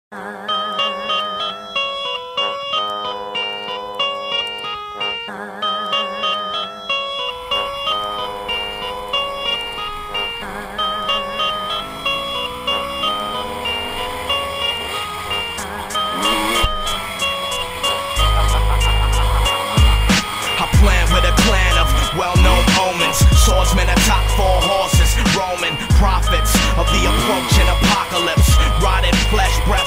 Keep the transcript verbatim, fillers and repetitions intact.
well-known omens, swordsmen atop four horses, Roman prophets of the approaching apocalypse, rotted flesh, breath